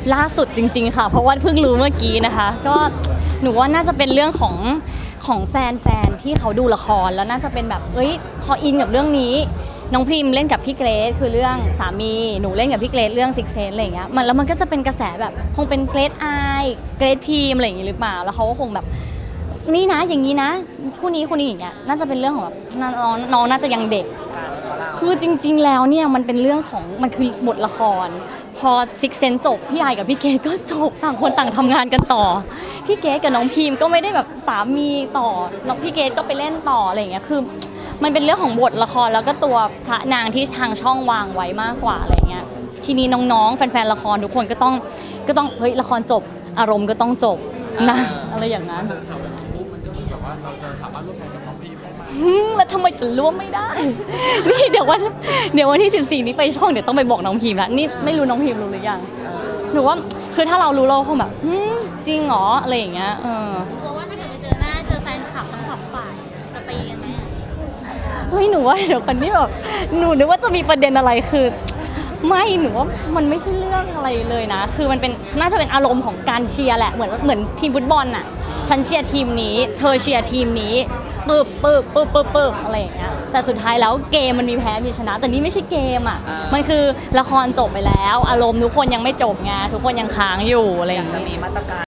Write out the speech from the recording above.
ล่าสุดจริงๆค่ะเพราะว่าเพิ่งรู้เมื่อกี้นะคะก็หนูว่าน่าจะเป็นเรื่องของแฟนๆที่เขาดูละครแล้วน่าจะเป็นแบบพออินกับเรื่องนี้น้องพริมเล่นกับพี่เกรซคือเรื่องสามีหนูเล่นกับพี่เกรซเรื่องซิกเซนอะไรอย่างเงี้ยแล้วมันก็จะเป็นกระแสแบบคงเป็นเกรซเกรซพริมอะไรอย่างงี้หรือเปล่าแล้วเขาก็คงแบบนี่นะอย่างนี้นะคู่นี้อย่างเงี้ยน่าจะเป็นเรื่องของแบบน้องน่าจะยังเด็กคือจริงๆแล้วเนี่ยมันเป็นเรื่องของมันคือบทละครพอซิกเซนจบพี่ไอกับพี่เกดก็จบต่างคนต่างทำงานกันต่อพี่เกดกับน้องพิมก็ไม่ได้แบบสามีต่อน้องพี่เกดก็ไปเล่นต่ออะไรอย่างเงี้ยคือมันเป็นเรื่องของบทละครแล้วก็ตัวพระนางที่ทางช่องวางไว้มากกว่าอะไรเงี้ยทีนี้น้องๆแฟนๆละครทุกคนก็ต้องเฮ้ยละครจบอารมณ์ก็ต้องจบนะอะไรอย่างนั้นเราจะสามารถร่วมงานกับน้องพีได้ไหมแล้วทำไมจะร่วมไม่ได้นี่เดี๋ยววันที่14นี้ไปช่องเดี๋ยวต้องไปบอกน้องพิมแล้วนี่ไม่รู้น้องพิมรู้หรือยังหนูว่าคือถ้าเรารู้เราคงแบบจริงเหรออะไรอย่างเงี้ยกลัวว่าถ้าเกิดไปเจอหน้าเจอแฟนคลับทั้งสองฝ่ายจะตีกันไหมเฮ้ยหนูว่าเดี๋ยวคนนี้แบบหนูนึกว่าจะมีประเด็นอะไรคือไม่หนูว่ามันไม่ใช่เรื่องอะไรเลยนะคือมันเป็นน่าจะเป็นอารมณ์ของการเชียร์แหละเหมือนทีมฟุตบอลน่ะฉันเชียร์ทีมนี้เธอเชียร์ทีมนี้ปึ๊บอะไรอย่างเงี้ยแต่สุดท้ายแล้วเกมมันมีแพ้มีชนะแต่นี่ไม่ใช่เกมอ่ะมันคือละครจบไปแล้วอารมณ์ทุกคนยังไม่จบไงทุกคนยังค้างอยู่อะไรอย่างเงี้ยจะมีมาตรการ